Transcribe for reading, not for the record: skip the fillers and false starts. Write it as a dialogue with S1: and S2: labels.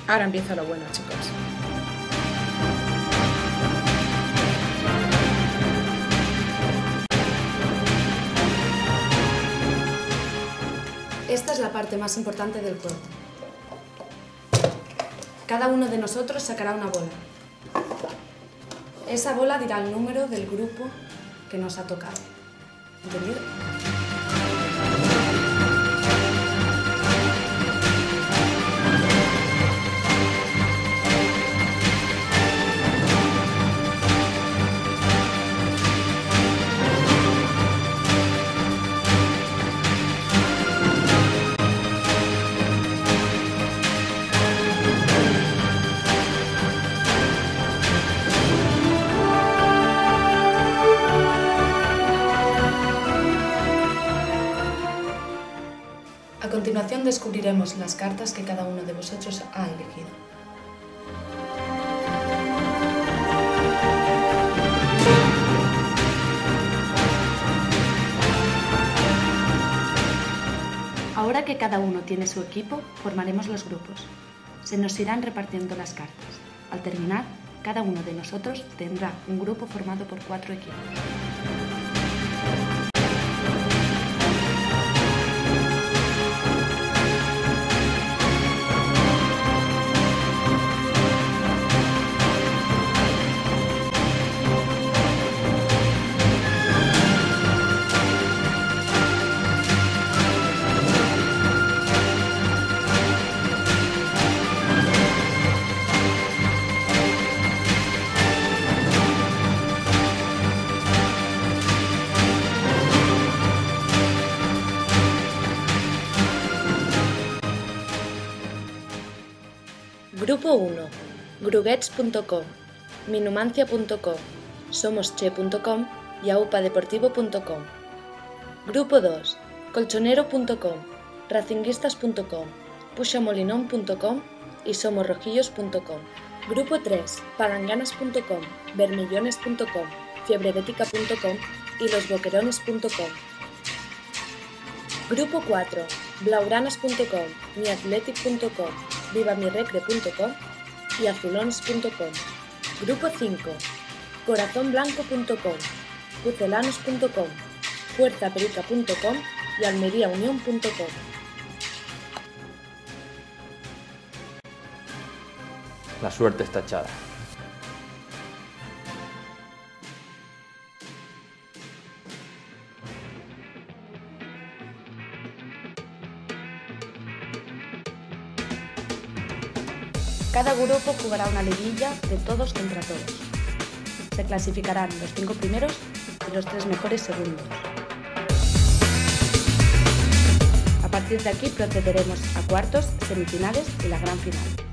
S1: Ahora empieza lo bueno, chicos.
S2: Esta es la parte más importante del juego. Cada uno de nosotros sacará una bola. Esa bola dirá el número del grupo que nos ha tocado. ¿Entendido? A continuación descubriremos las cartas que cada uno de vosotros ha elegido. Ahora que cada uno tiene su equipo, formaremos los grupos. Se nos irán repartiendo las cartas. Al terminar, cada uno de nosotros tendrá un grupo formado por 4 equipos. Grupo 1. Gruguets.com, Minumancia.com, Somosche.com y aupadeportivo.com. Grupo 2. Colchonero.com, Racinguistas.com, Pushamolinon.com y Somosrojillos.com. Grupo 3. Palanganas.com, Bermillones.com, Fiebrebetica.com y Losboquerones.com. Grupo 4. Blaugranas.com, Miathletic.com, Vivamirecre.com y Azulones.com. Grupo 5. Corazonblanco.com, Pucelanos.com, Fuerzaperica.com y Almeriaunión.com.
S3: La suerte está echada.
S2: Cada grupo jugará una liguilla de todos contra todos. Se clasificarán los 5 primeros y los 3 mejores segundos. A partir de aquí procederemos a cuartos, semifinales y la gran final.